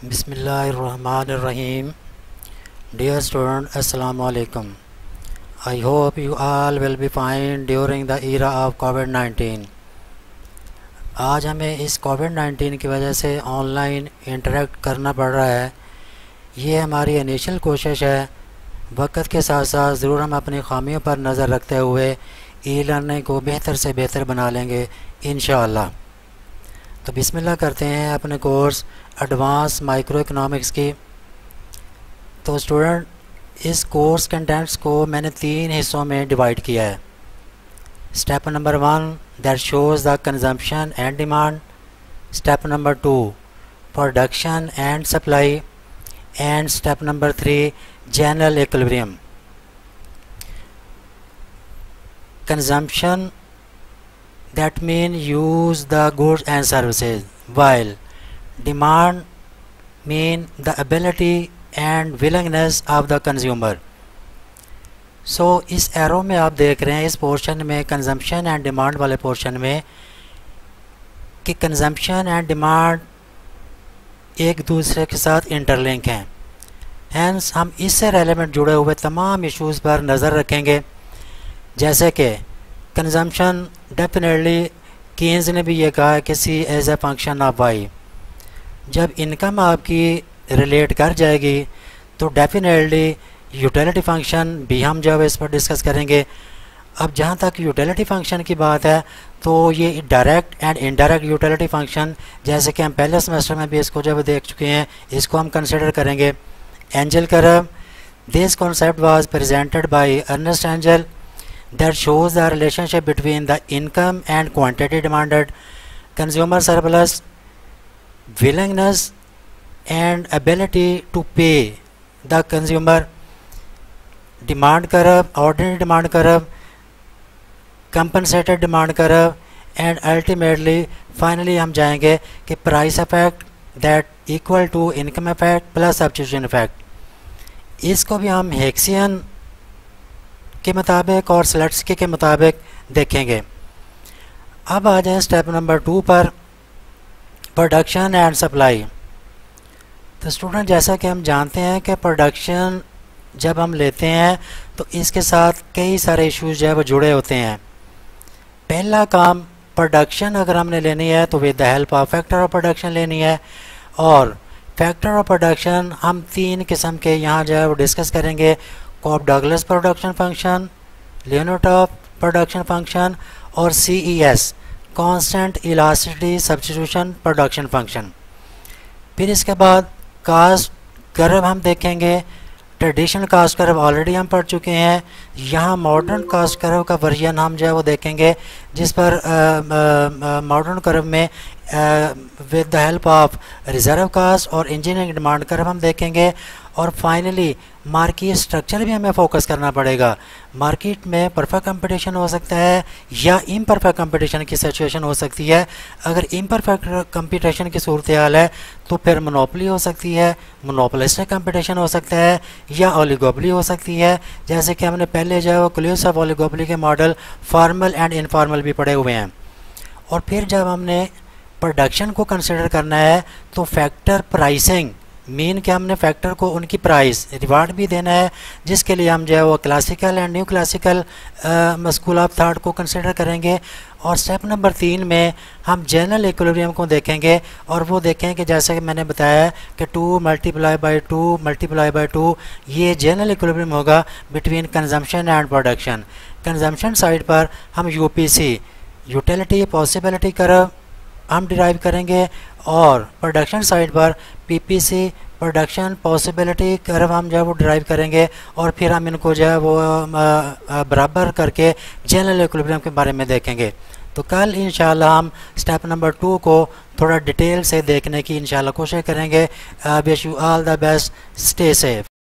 Bismillahirrahmanirrahim. Dear student, Assalamu alaikum. I hope you all will be fine during the era of COVID-19. आज हमें इस COVID-19 की वजह से ऑनलाइन इंटरेक्ट करना पड़ रहा है। ये हमारी इनिशियल कोशिश है। वक्त के साथ साथ ज़रूर हम अपनी खामियों पर नज़र रखते हुए ई लर्निंग को बेहतर से बेहतर बना लेंगे इंशाअल्लाह। तो बिस्मिल्लाह करते हैं अपने कोर्स एडवांस माइक्रो इकोनॉमिक्स की। तो स्टूडेंट, इस कोर्स कंटेंट्स को मैंने 3 हिस्सों में डिवाइड किया है। Step number 1 that shows the consumption and demand, step number 2 production and supply, and step number 3 general equilibrium. Consumption that mean use the goods and services, while demand mean the ability and willingness of the consumer. So इस arrow में आप देख रहे हैं, इस portion में consumption and demand वाले portion में कि कंजम्पशन एंड डिमांड एक दूसरे के साथ इंटरलिंक हैं। हैंस हम इससे रेलेवेंट जुड़े हुए तमाम इश्यूज़ पर नज़र रखेंगे, जैसे कि कंजम्पशन डेफिनेटली कीन्स ने भी ये कहा है कि C as a function of Y. जब इनकम आपकी रिलेट कर जाएगी तो डेफिनेटली यूटिलिटी फंक्शन भी हम जब इस पर डिस्कस करेंगे। अब जहाँ तक यूटिलिटी फंक्शन की बात है तो ये direct and indirect utility function, जैसे कि हम पहले सेमेस्टर में भी इसको जब देख चुके हैं, इसको हम कंसिडर करेंगे। Engel curve, this concept was presented by Ernest Engel that shows the relationship between the income and quantity demanded, consumer surplus, willingness and ability to pay the consumer, demand curve, ordinary demand curve, compensated demand curve, and ultimately finally हम जाएंगे कि price effect that equal to income effect plus substitution effect। इसको भी हम हेक्सियन के मुताबिक और स्लेट्स्की के मुताबिक देखेंगे। अब आ जाए स्टेप नंबर 2 पर, प्रोडक्शन एंड सप्लाई। तो स्टूडेंट, जैसा कि हम जानते हैं कि प्रोडक्शन जब हम लेते हैं तो इसके साथ कई सारे इश्यूज जो है वो जुड़े होते हैं। पहला काम, प्रोडक्शन अगर हमने लेनी है तो with the help of factor of production लेनी है, और फैक्टर ऑफ प्रोडक्शन हम 3 किस्म के यहाँ जो है वो डिस्कस करेंगे। Cobb Douglas production function, Leontief production function, और CES constant elasticity substitution production function. फिर इसके बाद कास्ट कर्व हम देखेंगे। ट्रेडिशनल कास्ट कर्व ऑलरेडी हम पढ़ चुके हैं। यहाँ मॉडर्न कास्ट कर्व का वर्जन हम जो है वो देखेंगे, जिस पर मॉडर्न कर्व में with the help of reserve cost और इंजीनियरिंग डिमांड कर्व हम देखेंगे। और फाइनली मार्केट स्ट्रक्चर भी हमें फोकस करना पड़ेगा। मार्केट में परफेक्ट कंपटीशन हो सकता है या इम्परफेक्ट कंपटीशन की सिचुएशन हो सकती है। अगर इम्परफेक्ट कंपटीशन की सूरत हाल है तो फिर मोनोपोली हो सकती है, मोनोपोलिस्टिक कंपटीशन हो सकता है, या ओलिगोपोली हो सकती है, जैसे कि हमने पहले जो है वो क्लूसिव ओलिगोपोली के मॉडल फॉर्मल एंड इनफॉर्मल भी पढ़े हुए हैं। और फिर जब हमने प्रोडक्शन को कंसिडर करना है तो फैक्टर प्राइसिंग मीन कि हमने फैक्टर को उनकी प्राइस रिवार्ड भी देना है, जिसके लिए हम जो है वो classical and new classical school of thought को कंसिडर करेंगे। और स्टेप नंबर 3 में हम जनरल इक्विलिब्रियम को देखेंगे, और वो देखें कि जैसे कि मैंने बताया कि 2 मल्टीप्लाई बाई 2 ये जनरल इक्विलिब्रियम होगा between consumption and production. Consumption side पर हम UPC यूटिलिटी पॉसिबिलिटी कर्व हम डिराइव करेंगे, और प्रोडक्शन साइड पर PPC प्रोडक्शन पॉसिबिलिटी कर्व हम जो है वो डिराइव करेंगे, और फिर हम इनको जो है वो बराबर करके जनरल इक्विलिब्रियम के बारे में देखेंगे। तो कल इंशाल्लाह हम स्टेप नंबर 2 को थोड़ा डिटेल से देखने की इंशाल्लाह कोशिश करेंगे। Wish you all the best, stay safe.